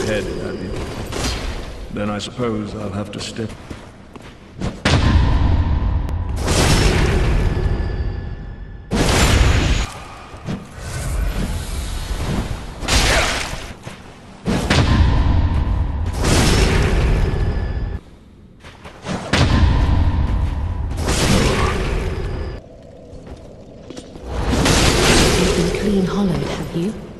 head, have you? Then I suppose I'll have to step... You've been clean hollowed, have you?